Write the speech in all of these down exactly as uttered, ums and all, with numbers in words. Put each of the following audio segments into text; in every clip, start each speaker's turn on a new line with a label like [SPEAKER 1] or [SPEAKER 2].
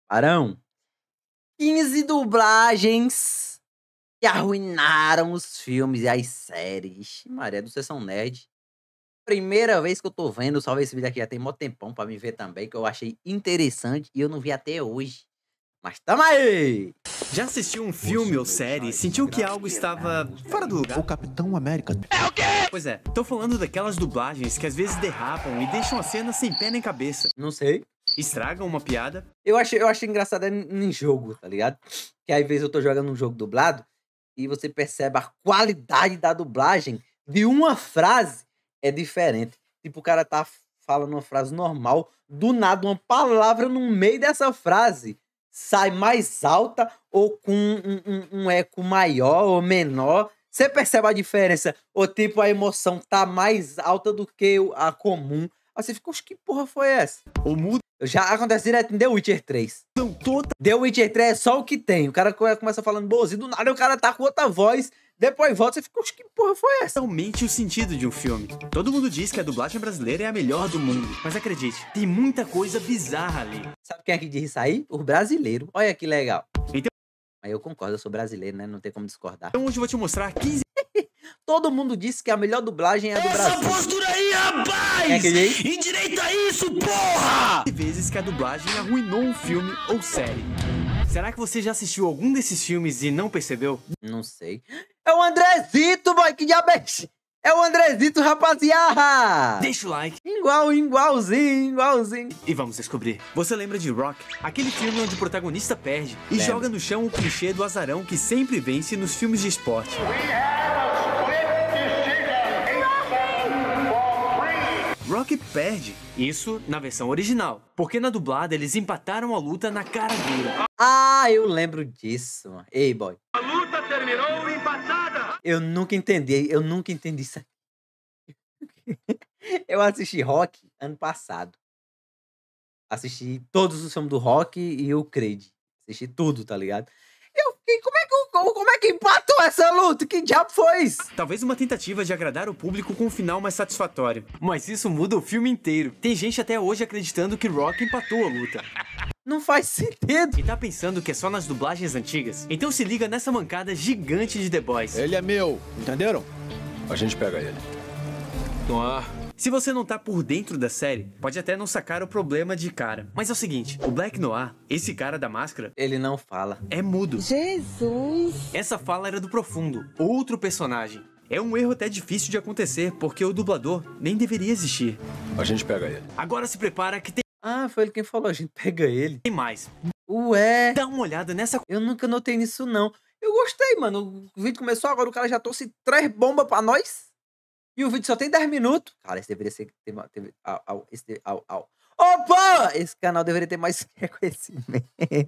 [SPEAKER 1] Barão, quinze dublagens que arruinaram os filmes e as séries. Ixi, Maria do Sessão Nerd. Primeira vez que eu tô vendo, salve esse vídeo aqui, já tem mó tempão pra me ver também, que eu achei interessante e eu não vi até hoje. Mas tamo aí!
[SPEAKER 2] Já assistiu um filme ou série e sentiu que algo estava fora do lugar?
[SPEAKER 3] O Capitão América.
[SPEAKER 2] É o quê? Pois é, tô falando daquelas dublagens que às vezes derrapam e deixam a cena sem pé nem cabeça.
[SPEAKER 1] Não sei.
[SPEAKER 2] Estragam uma piada.
[SPEAKER 1] Eu achei, eu achei engraçado em jogo, tá ligado? Que às vezes eu tô jogando um jogo dublado e você percebe a qualidade da dublagem de uma frase é diferente. Tipo, o cara tá falando uma frase normal, do nada uma palavra no meio dessa frase sai mais alta ou com um, um, um eco maior ou menor. Você percebe a diferença? Ou tipo, a emoção tá mais alta do que a comum. Aí você fica, que porra foi essa?
[SPEAKER 2] Ou muda.
[SPEAKER 1] Já acontece direto em The Witcher três.
[SPEAKER 2] Toda...
[SPEAKER 1] The Witcher três é só o que tem. O cara começa falando boazinho, do nada o cara tá com outra voz, depois volta e você fica, que porra foi essa?
[SPEAKER 2] Realmente o sentido de um filme. Todo mundo diz que a dublagem brasileira é a melhor do mundo. Mas acredite, tem muita coisa bizarra ali.
[SPEAKER 1] Sabe quem é que diz isso aí? O brasileiro. Olha que legal.
[SPEAKER 2] Então...
[SPEAKER 1] Mas eu concordo, eu sou brasileiro, né? Não tem como discordar.
[SPEAKER 2] Então hoje eu vou te mostrar quinze...
[SPEAKER 1] Todo mundo disse que a melhor dublagem é a do
[SPEAKER 4] Essa
[SPEAKER 1] Brasil.
[SPEAKER 4] Essa postura aí, rapaz!
[SPEAKER 1] É que diz?
[SPEAKER 4] Endireita isso, porra!
[SPEAKER 2] vezes que a dublagem arruinou um filme ou série. Será que você já assistiu algum desses filmes e não percebeu?
[SPEAKER 1] Não sei. É o Andrezito, boy, que diabo é esse? É o Andrezito, rapaziada!
[SPEAKER 2] Deixa o like.
[SPEAKER 1] Igual, igualzinho, igualzinho.
[SPEAKER 2] E vamos descobrir. Você lembra de Rock? Aquele filme onde o protagonista perde e
[SPEAKER 1] Lembra.
[SPEAKER 2] joga no chão o clichê do azarão que sempre vence nos filmes de esporte. Rock perde. Isso na versão original. Porque na dublada eles empataram a luta na cara dura.
[SPEAKER 1] Ah, eu lembro disso, mano. Ei, boy.
[SPEAKER 4] A luta terminou empatada!
[SPEAKER 1] Eu nunca entendi, eu nunca entendi isso aqui. Eu assisti Rock ano passado. Assisti todos os filmes do Rock e o Creed. Assisti tudo, tá ligado? Eu fiquei, como é que, como é que empatou essa luta? Que diabo foi isso?
[SPEAKER 2] Talvez uma tentativa de agradar o público com um final mais satisfatório. Mas isso muda o filme inteiro. Tem gente até hoje acreditando que Rock empatou a luta.
[SPEAKER 1] Não faz sentido.
[SPEAKER 2] E tá pensando que é só nas dublagens antigas? Então se liga nessa mancada gigante de The Boys.
[SPEAKER 3] Ele é meu, entenderam? A gente pega ele.
[SPEAKER 2] Noir. Se você não tá por dentro da série, pode até não sacar o problema de cara. Mas é o seguinte, o Black Noir, esse cara da máscara,
[SPEAKER 1] Ele não fala.
[SPEAKER 2] é mudo.
[SPEAKER 5] Jesus!
[SPEAKER 2] Essa fala era do Profundo, outro personagem. É um erro até difícil de acontecer, porque o dublador nem deveria existir.
[SPEAKER 3] A gente pega ele.
[SPEAKER 2] Agora se prepara que tem
[SPEAKER 1] Ah, foi ele quem falou, a gente pega ele.
[SPEAKER 2] mais.
[SPEAKER 1] Ué,
[SPEAKER 2] Dá uma olhada nessa...
[SPEAKER 1] eu nunca notei nisso não. Eu gostei, mano. O vídeo começou agora, o cara já trouxe três bombas pra nós. E o vídeo só tem dez minutos. Cara, esse deveria ser... Ter, ter, au, au, esse, de- au, au. Opa! Esse canal deveria ter mais reconhecimento.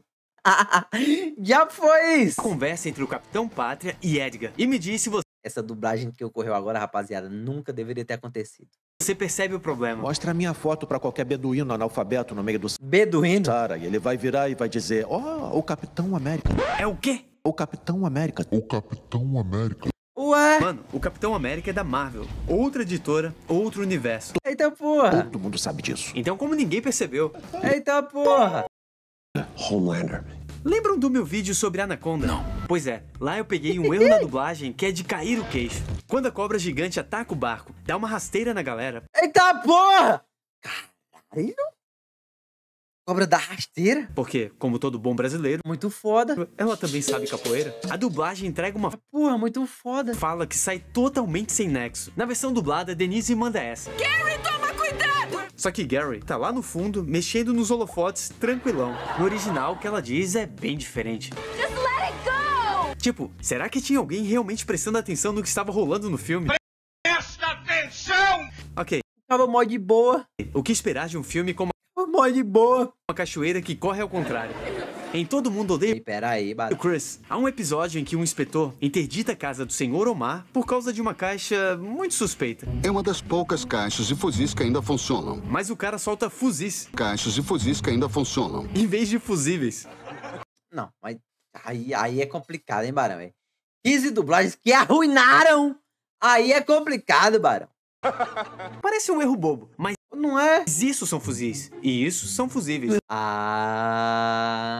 [SPEAKER 1] Já foi isso.
[SPEAKER 2] conversa entre o Capitão Pátria e Edgar. E me diz se
[SPEAKER 1] Essa dublagem que ocorreu agora, rapaziada, nunca deveria ter acontecido.
[SPEAKER 2] você percebe o problema.
[SPEAKER 3] Mostra a minha foto pra qualquer beduíno analfabeto no meio do
[SPEAKER 1] Beduíno.
[SPEAKER 3] Sara e ele vai virar e vai dizer: ó, o Capitão América.
[SPEAKER 2] É o quê?
[SPEAKER 3] O Capitão América.
[SPEAKER 6] O Capitão América.
[SPEAKER 1] Ué,
[SPEAKER 2] Mano, o Capitão América é da Marvel. Outra editora, outro universo.
[SPEAKER 1] eita porra.
[SPEAKER 3] Todo mundo sabe disso.
[SPEAKER 2] Então como ninguém percebeu...
[SPEAKER 1] Eita porra.
[SPEAKER 3] Homelander.
[SPEAKER 2] Lembram do meu vídeo sobre Anaconda? Não. Pois é, lá eu peguei um erro na dublagem que é de cair o queixo. Quando a cobra gigante ataca o barco, dá uma rasteira na galera.
[SPEAKER 1] Eita porra. Caralho. Cobra da rasteira.
[SPEAKER 2] Porque, como todo bom brasileiro,
[SPEAKER 1] Muito foda.
[SPEAKER 2] ela também sabe capoeira. A dublagem entrega uma
[SPEAKER 1] Porra, muito foda.
[SPEAKER 2] fala que sai totalmente sem nexo. Na versão dublada, Denise manda essa.
[SPEAKER 5] Gary, toma cuidado!
[SPEAKER 2] Só que Gary tá lá no fundo, mexendo nos holofotes, tranquilão. No original, o que ela diz é bem diferente.
[SPEAKER 5] Just let it go!
[SPEAKER 2] Tipo, será que tinha alguém realmente prestando atenção no que estava rolando no filme?
[SPEAKER 4] Presta atenção!
[SPEAKER 2] Ok,
[SPEAKER 1] Tava mó de boa.
[SPEAKER 2] o que esperar de um filme com
[SPEAKER 1] Tava mó de boa.
[SPEAKER 2] uma cachoeira que corre ao contrário? Em Todo Mundo Odeia
[SPEAKER 1] E pera aí,
[SPEAKER 2] o
[SPEAKER 1] barulho.
[SPEAKER 2] Chris, há um episódio em que um inspetor interdita a casa do senhor Omar por causa de uma caixa muito suspeita.
[SPEAKER 6] É uma das poucas caixas de fuzis que ainda funcionam.
[SPEAKER 2] Mas o cara solta fuzis
[SPEAKER 6] Caixas de fuzis que ainda funcionam.
[SPEAKER 2] em vez de fusíveis.
[SPEAKER 1] Não, mas aí, aí é complicado, hein, Barão? hein? quinze dublagens que arruinaram. Aí é complicado, Barão.
[SPEAKER 2] Parece um erro bobo, mas
[SPEAKER 1] Não é?
[SPEAKER 2] isso são fuzis e isso são fusíveis.
[SPEAKER 1] Ah...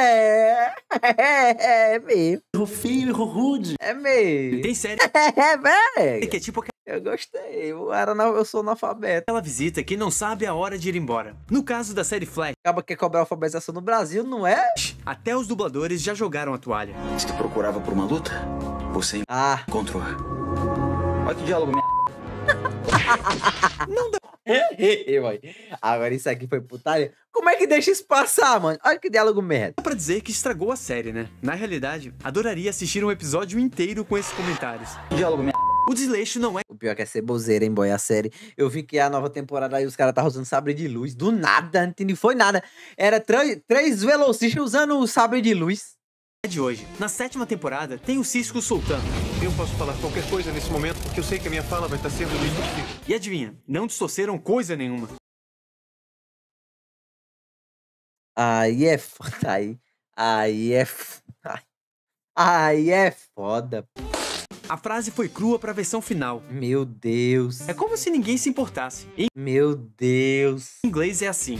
[SPEAKER 1] É, é, é mesmo.
[SPEAKER 3] Erro feio, erro rude.
[SPEAKER 1] É mesmo.
[SPEAKER 2] Tem série
[SPEAKER 1] É, velho.
[SPEAKER 2] que é tipo
[SPEAKER 1] Eu gostei. Eu, era, eu sou analfabeto.
[SPEAKER 2] aquela visita que não sabe a hora de ir embora. No caso da série Flash,
[SPEAKER 1] Acaba que cobrar alfabetização no Brasil, não é?
[SPEAKER 2] até os dubladores já jogaram a toalha.
[SPEAKER 7] Se tu procurava por uma luta, você
[SPEAKER 1] Ah.
[SPEAKER 7] encontrou. Olha que diálogo, minha.
[SPEAKER 1] Eu, aí. Agora isso aqui foi putaria. Como é que deixa isso passar, mano? Olha que diálogo merda.
[SPEAKER 2] Dá pra dizer que estragou a série, né? Na realidade, adoraria assistir um episódio inteiro com esses comentários.
[SPEAKER 7] Diálogo, minha.
[SPEAKER 2] O desleixo não é
[SPEAKER 1] O pior é que é ceboseira, hein, boy, a série. Eu vi que a nova temporada aí os caras estavam usando sabre de luz. Do nada, não entendi, foi nada. Era três, três velocistas usando o sabre de luz.
[SPEAKER 2] de hoje. Na sétima temporada, tem o Cisco soltando.
[SPEAKER 8] Eu posso falar qualquer coisa nesse momento, porque eu sei que a minha fala vai estar sendo distorcida.
[SPEAKER 2] E adivinha, não distorceram coisa nenhuma.
[SPEAKER 1] Aí é foda, aí. Aí é foda. Aí é foda.
[SPEAKER 2] A frase foi crua pra versão final.
[SPEAKER 1] Meu Deus.
[SPEAKER 2] É como se ninguém se importasse. Em
[SPEAKER 1] Meu Deus.
[SPEAKER 2] inglês é assim.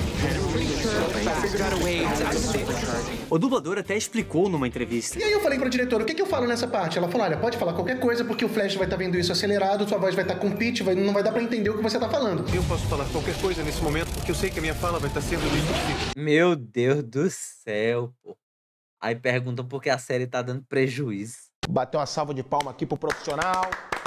[SPEAKER 2] O dublador até explicou numa entrevista.
[SPEAKER 9] E aí eu falei pra diretora, o que, que eu falo nessa parte? Ela falou, olha, pode falar qualquer coisa, porque o Flash vai estar vendo isso acelerado, sua voz vai estar com pitch, vai, não vai dar pra entender o que você tá falando.
[SPEAKER 8] Eu posso falar qualquer coisa nesse momento, porque eu sei que a minha fala vai estar sendo distorcida.
[SPEAKER 1] Meu Deus do céu, pô. Aí perguntam por que a série tá dando prejuízo.
[SPEAKER 10] Bateu uma salva de palma aqui pro profissional.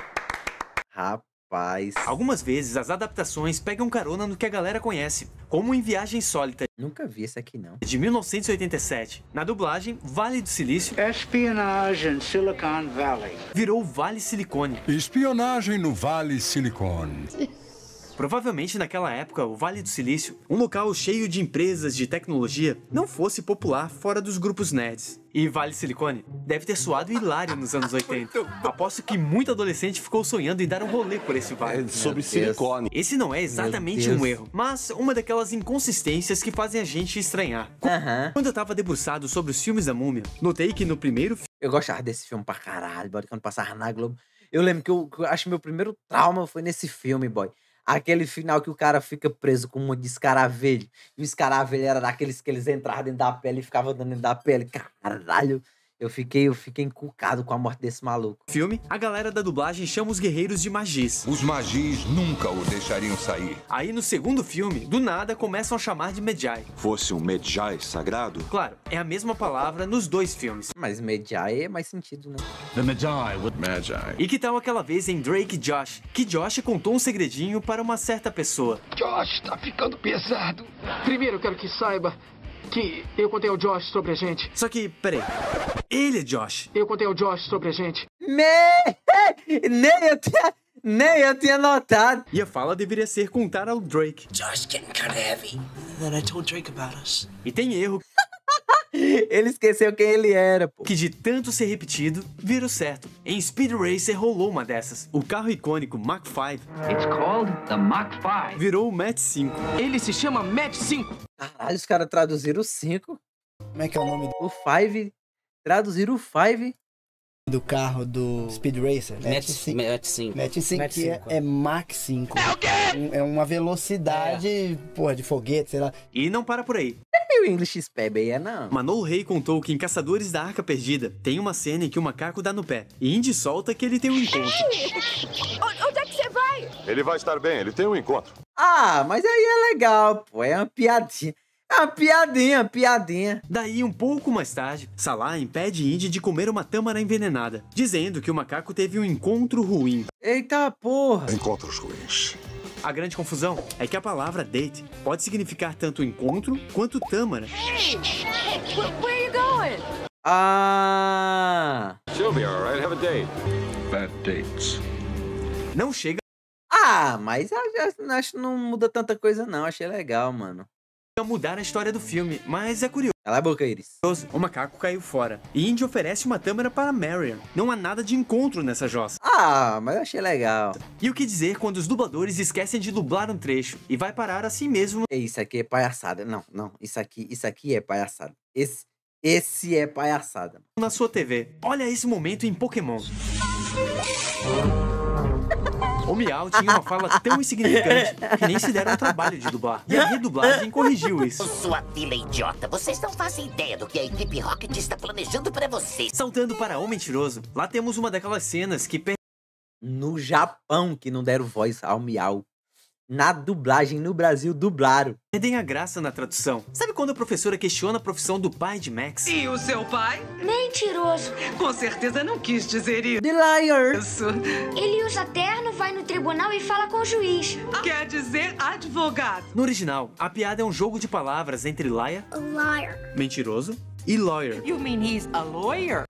[SPEAKER 1] Rapaz.
[SPEAKER 2] Algumas vezes as adaptações pegam carona no que a galera conhece, como em Viagem Insólita,
[SPEAKER 1] Nunca vi esse aqui, não.
[SPEAKER 2] de mil novecentos e oitenta e sete. Na dublagem, Vale do Silício
[SPEAKER 11] Espionage in Silicon Valley.
[SPEAKER 2] virou Vale Silicone.
[SPEAKER 12] Espionagem no Vale Silicon.
[SPEAKER 2] Provavelmente naquela época, o Vale do Silício, um local cheio de empresas de tecnologia, não fosse popular fora dos grupos nerds. E Vale Silicone deve ter soado hilário nos anos oitenta. Aposto que muito adolescente ficou sonhando em dar um rolê por esse vale.
[SPEAKER 3] É sobre silicone.
[SPEAKER 2] Esse não é exatamente
[SPEAKER 1] Deus.
[SPEAKER 2] um erro, mas uma daquelas inconsistências que fazem a gente estranhar.
[SPEAKER 1] Aham.
[SPEAKER 2] Quando eu tava debruçado sobre os filmes da Múmia, notei que no primeiro
[SPEAKER 1] Eu gostava desse filme pra caralho, boy, quando passava na Globo. Eu lembro que eu, que eu acho que meu primeiro trauma foi nesse filme, boy. Aquele final que o cara fica preso com um monte de escaravelho. E o escaravelho era daqueles que eles entravam dentro da pele e ficavam dando dentro da pele. Caralho, eu fiquei, eu fiquei encucado com a morte desse maluco.
[SPEAKER 2] filme, a galera da dublagem chama os guerreiros de magis.
[SPEAKER 12] Os magis nunca o deixariam sair.
[SPEAKER 2] Aí no segundo filme, do nada, começam a chamar de Medjai.
[SPEAKER 3] Fosse um Medjai sagrado?
[SPEAKER 2] Claro, é a mesma palavra nos dois filmes.
[SPEAKER 1] Mas Medjai é mais sentido, né?
[SPEAKER 12] The Magi with Magi.
[SPEAKER 2] E que tal aquela vez em Drake e Josh, que Josh contou um segredinho para uma certa pessoa.
[SPEAKER 4] Josh, tá ficando pesado.
[SPEAKER 11] Primeiro, eu quero que saiba que eu contei ao Josh sobre a gente.
[SPEAKER 2] Só que, peraí, ele é Josh.
[SPEAKER 11] Eu contei ao Josh sobre a gente.
[SPEAKER 1] Me... Nem eu tinha, nem eu tinha notado.
[SPEAKER 2] E a fala deveria ser contar ao Drake.
[SPEAKER 4] Josh getting kind of heavy. Then I told Drake about us.
[SPEAKER 2] E tem erro
[SPEAKER 1] Ele esqueceu quem ele era, pô.
[SPEAKER 2] que de tanto ser repetido, virou certo. Em Speed Racer rolou uma dessas. O carro icônico Mach cinco
[SPEAKER 11] It's called the Mach cinco.
[SPEAKER 2] virou o Mach cinco.
[SPEAKER 11] Ele se chama Mach cinco.
[SPEAKER 1] Caralho, os caras traduziram o cinco.
[SPEAKER 13] Como é que é o nome
[SPEAKER 1] O five. Traduziram o five.
[SPEAKER 13] do carro do Speed Racer? Match cinco.
[SPEAKER 7] Match cinco.
[SPEAKER 13] Match cinco,
[SPEAKER 11] Match
[SPEAKER 13] que é,
[SPEAKER 11] cinco.
[SPEAKER 13] é Mach cinco. É o quê? É uma velocidade, porra, de foguete, sei lá.
[SPEAKER 2] E não para por aí.
[SPEAKER 1] E o English Spab é não.
[SPEAKER 2] Manolo Rey contou que em Caçadores da Arca Perdida tem uma cena em que o macaco dá no pé. E Indy solta que ele tem um encontro.
[SPEAKER 5] Onde é que você vai?
[SPEAKER 3] Ele vai estar bem, ele tem um encontro.
[SPEAKER 1] Ah, mas aí é legal, pô. É uma piadinha. É uma piadinha, uma piadinha.
[SPEAKER 2] Daí, um pouco mais tarde, Salah impede Indy de comer uma tâmara envenenada, dizendo que o macaco teve um encontro ruim.
[SPEAKER 1] Eita porra.
[SPEAKER 3] Encontros ruins.
[SPEAKER 2] A grande confusão é que a palavra date pode significar tanto encontro quanto tâmara.
[SPEAKER 5] Hey, where are you going?
[SPEAKER 1] Ah.
[SPEAKER 3] She'll be alright, have a date.
[SPEAKER 12] Bad dates.
[SPEAKER 2] Não chega
[SPEAKER 1] Ah, mas a- a- acho que não muda tanta coisa não. Achei legal, mano.
[SPEAKER 2] a mudar a história do filme, mas é curioso.
[SPEAKER 1] Cala a boca, Iris.
[SPEAKER 2] O macaco caiu fora. E Indy oferece uma tâmara para Marion. Não há nada de encontro nessa jossa.
[SPEAKER 1] Ah, mas eu achei legal.
[SPEAKER 2] E o que dizer quando os dubladores esquecem de dublar um trecho e vai parar assim mesmo
[SPEAKER 1] Ei, Isso aqui é palhaçada. Não, não. Isso aqui, isso aqui é palhaçada. Esse, esse é palhaçada.
[SPEAKER 2] na sua T V? Olha esse momento em Pokémon. O Miau tinha uma fala tão insignificante que nem se deram o trabalho de dublar. E a redublagem corrigiu isso.
[SPEAKER 14] Sua filha idiota, vocês não fazem ideia do que a equipe Rocket está planejando pra vocês.
[SPEAKER 2] Saltando para O Mentiroso, lá temos uma daquelas cenas que... Per...
[SPEAKER 1] No Japão que não deram voz ao Miau. Na dublagem, no Brasil, dublaram.
[SPEAKER 2] Perdem a graça na tradução. Sabe quando a professora questiona a profissão do pai de Max?
[SPEAKER 15] E o seu pai?
[SPEAKER 5] Mentiroso.
[SPEAKER 15] Com certeza não quis dizer isso.
[SPEAKER 1] The liar.
[SPEAKER 15] Isso.
[SPEAKER 5] Ele usa terno, vai no tribunal e fala com o juiz.
[SPEAKER 15] Quer dizer advogado.
[SPEAKER 2] No original, a piada é um jogo de palavras entre liar,
[SPEAKER 5] A liar.
[SPEAKER 2] mentiroso, e lawyer,
[SPEAKER 15] You mean he's a lawyer?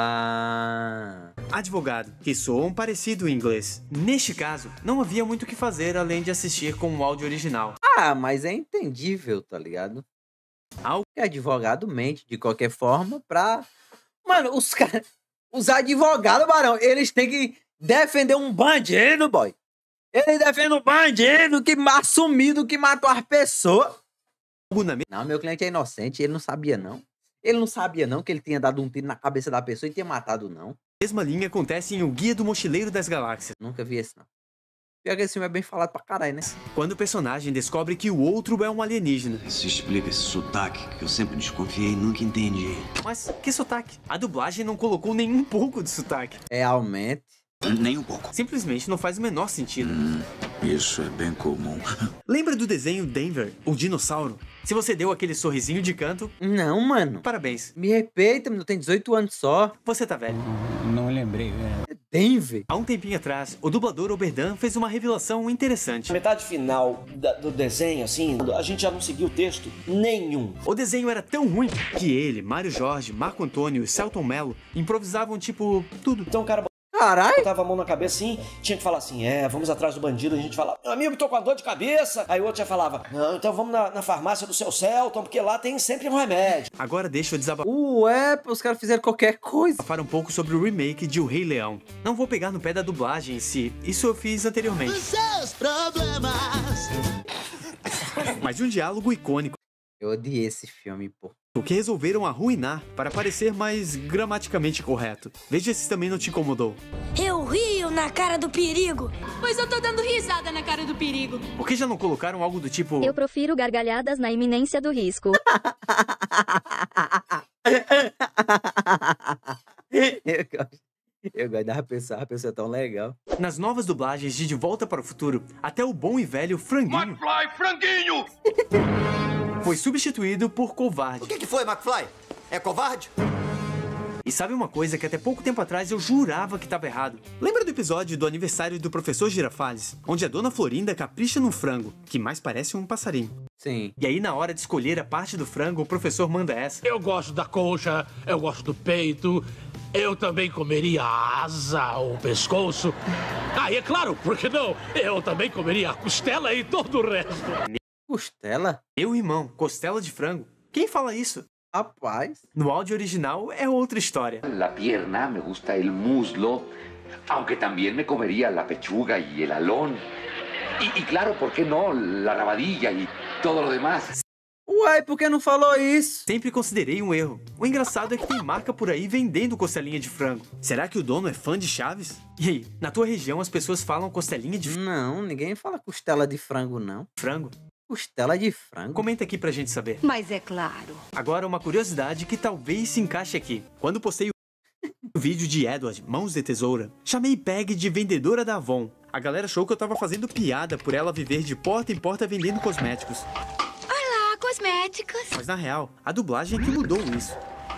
[SPEAKER 1] Ah...
[SPEAKER 2] advogado, que soam parecido em inglês. Neste caso, não havia muito o que fazer além de assistir com o áudio original.
[SPEAKER 1] Ah, mas é entendível, tá ligado?
[SPEAKER 2] Algo
[SPEAKER 1] que advogado mente de qualquer forma pra... Mano, os caras... Os advogados, Barão, eles têm que defender um bandido, boy. Ele defende um bandido que assumido que matou as pessoas. Não, meu cliente é inocente, ele não sabia não. Ele não sabia não que ele tinha dado um tiro na cabeça da pessoa e tinha matado não.
[SPEAKER 2] A mesma linha acontece em O Guia do Mochileiro das Galáxias.
[SPEAKER 1] Nunca vi esse não. Pior que esse filme é bem falado pra caralho, né?
[SPEAKER 2] Quando o personagem descobre que o outro é um alienígena.
[SPEAKER 16] Isso explica esse sotaque que eu sempre desconfiei e nunca entendi.
[SPEAKER 2] Mas que sotaque? A dublagem não colocou nem um pouco de sotaque.
[SPEAKER 1] Realmente.
[SPEAKER 16] Nem um pouco.
[SPEAKER 2] Simplesmente não faz o menor sentido.
[SPEAKER 16] Hum, isso é bem comum.
[SPEAKER 2] Lembra do desenho Denver, o dinossauro? Se você deu aquele sorrisinho de canto...
[SPEAKER 1] Não, mano.
[SPEAKER 2] Parabéns.
[SPEAKER 1] Me respeita, eu tenho dezoito anos só.
[SPEAKER 2] Você tá velho.
[SPEAKER 13] Não, não lembrei, velho.
[SPEAKER 1] É Denver.
[SPEAKER 2] Há um tempinho atrás, o dublador Oberdan fez uma revelação interessante.
[SPEAKER 17] Na metade final da, do desenho, assim, a gente já não seguiu o texto nenhum.
[SPEAKER 2] O desenho era tão ruim que ele, Mário Jorge, Marco Antônio e Celton Mello improvisavam, tipo, tudo.
[SPEAKER 17] Então o cara...
[SPEAKER 1] Caralho!
[SPEAKER 17] Botava a mão na cabeça assim, tinha que falar assim, é, vamos atrás do bandido, a gente falava, meu amigo, tô com a dor de cabeça. Aí o outro já falava, não, então vamos na, na farmácia do seu Celton, porque lá tem sempre um remédio.
[SPEAKER 2] Agora deixa eu desabafar.
[SPEAKER 1] Ué, os caras fizeram qualquer coisa.
[SPEAKER 2] Falar um pouco sobre o remake de O Rei Leão. Não vou pegar no pé da dublagem em si, isso eu fiz anteriormente.
[SPEAKER 18] Os seus problemas.
[SPEAKER 2] Mas um diálogo icônico.
[SPEAKER 1] Eu odiei esse filme, pô.
[SPEAKER 2] O que resolveram arruinar para parecer mais gramaticamente correto. Veja se também não te incomodou.
[SPEAKER 5] Eu rio na cara do perigo.
[SPEAKER 19] Pois eu tô dando risada na cara do perigo.
[SPEAKER 2] Por que já não colocaram algo do tipo...
[SPEAKER 20] Eu profiro gargalhadas na iminência do risco.
[SPEAKER 1] eu gosto. Eu gosto da pessoa, a pessoa é tão legal.
[SPEAKER 2] Nas novas dublagens de De Volta para o Futuro, até o bom e velho Franguinho...
[SPEAKER 12] McFly, Franguinho!
[SPEAKER 2] foi substituído por covarde.
[SPEAKER 21] O que, que foi, McFly? É covarde?
[SPEAKER 2] E sabe uma coisa que até pouco tempo atrás eu jurava que estava errado? Lembra do episódio do aniversário do professor Girafales, onde a dona Florinda capricha num frango, que mais parece um passarinho?
[SPEAKER 1] Sim.
[SPEAKER 2] E aí na hora de escolher a parte do frango, o professor manda essa.
[SPEAKER 22] Eu gosto da coxa, eu gosto do peito, eu também comeria a asa, o pescoço. Ah, e é claro, por que não? Eu também comeria a costela e todo o resto.
[SPEAKER 1] Costela?
[SPEAKER 2] Meu irmão, costela de frango. Quem fala isso?
[SPEAKER 1] Rapaz.
[SPEAKER 2] No áudio original é outra história.
[SPEAKER 23] La pierna, me gusta el muslo, aunque también me comería la pechuga y el alón. Y, y claro, ¿por qué no? La rabadilla y todo lo demás.
[SPEAKER 1] Uai, por que não falou isso?
[SPEAKER 2] Sempre considerei um erro. O engraçado é que tem marca por aí vendendo costelinha de frango. Será que o dono é fã de Chaves? E aí, na tua região as pessoas falam costelinha de frango?
[SPEAKER 1] Não, ninguém fala costela de frango, não.
[SPEAKER 2] Frango?
[SPEAKER 1] Costela de frango?
[SPEAKER 2] Comenta aqui pra gente saber.
[SPEAKER 19] Mas é claro.
[SPEAKER 2] Agora uma curiosidade que talvez se encaixe aqui. Quando postei o vídeo de Edward, Mãos de Tesoura, chamei Peg de vendedora da Avon. A galera achou que eu tava fazendo piada por ela viver de porta em porta vendendo cosméticos.
[SPEAKER 5] Olá, cosméticos.
[SPEAKER 2] Mas na real, a dublagem é que mudou isso.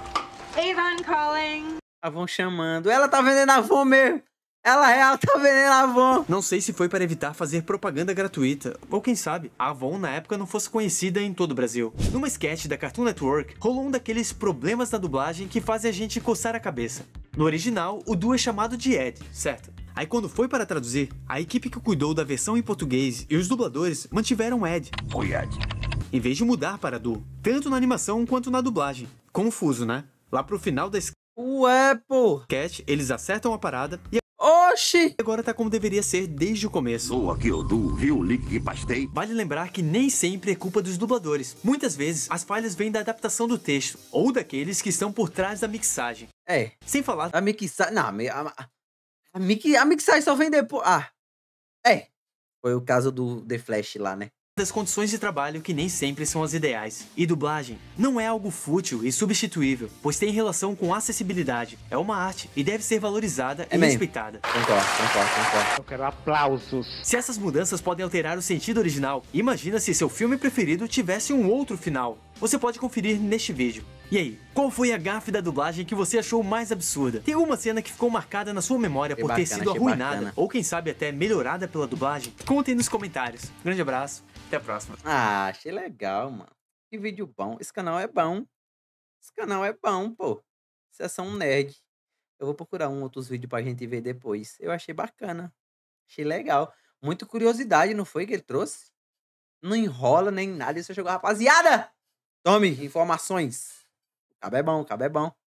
[SPEAKER 19] Avon calling.
[SPEAKER 1] Avon chamando. Ela tá vendendo Avon mesmo. Ela real tá vendendo Avon.
[SPEAKER 2] Não sei se foi para evitar fazer propaganda gratuita, ou quem sabe, a Avon na época não fosse conhecida em todo o Brasil. Numa sketch da Cartoon Network, rolou um daqueles problemas da dublagem que fazem a gente coçar a cabeça. No original, o Du é chamado de Ed, certo? Aí quando foi para traduzir, a equipe que cuidou da versão em português e os dubladores mantiveram Ed.
[SPEAKER 23] Oi, Ed.
[SPEAKER 2] Em vez de mudar para Du, tanto na animação quanto na dublagem. Confuso, né? Lá pro final da
[SPEAKER 1] Ué, pô.
[SPEAKER 2] sketch, eles acertam a parada e
[SPEAKER 1] Oxi!
[SPEAKER 2] agora tá como deveria ser desde o começo.
[SPEAKER 12] Sou aqui o Du, viu o link que pastei?
[SPEAKER 2] Vale lembrar que nem sempre é culpa dos dubladores. Muitas vezes, as falhas vêm da adaptação do texto, ou daqueles que estão por trás da mixagem.
[SPEAKER 1] É.
[SPEAKER 2] Sem falar...
[SPEAKER 1] A mixagem... Não, a, a, a, mix, a mixagem só vem depois... Ah. É, foi o caso do The Flash lá, né?
[SPEAKER 2] Das condições de trabalho que nem sempre são as ideais. E dublagem não é algo fútil e substituível, pois tem relação com acessibilidade. É uma arte e deve ser valorizada
[SPEAKER 1] É
[SPEAKER 2] e
[SPEAKER 1] mesmo.
[SPEAKER 2] respeitada.
[SPEAKER 1] Concordo, concordo, concordo.
[SPEAKER 22] Eu quero aplausos.
[SPEAKER 2] Se essas mudanças podem alterar o sentido original, imagina se seu filme preferido tivesse um outro final. Você pode conferir neste vídeo. E aí, qual foi a gafe da dublagem que você achou mais absurda? Tem uma cena que ficou marcada na sua memória
[SPEAKER 1] Achei
[SPEAKER 2] por ter
[SPEAKER 1] bacana,
[SPEAKER 2] sido
[SPEAKER 1] achei
[SPEAKER 2] arruinada,
[SPEAKER 1] bacana.
[SPEAKER 2] ou quem sabe até melhorada pela dublagem? Contem nos comentários. Grande abraço, até a próxima.
[SPEAKER 1] Ah, achei legal, mano. Que vídeo bom. Esse canal é bom. Esse canal é bom, pô. Sessão Nerd. Eu vou procurar um outros vídeos pra gente ver depois. Eu achei bacana. Achei legal. Muita curiosidade, não foi que ele trouxe? Não enrola nem nada. Isso jogou, rapaziada! Tome informações. O cabo é bom, o cabo é bom.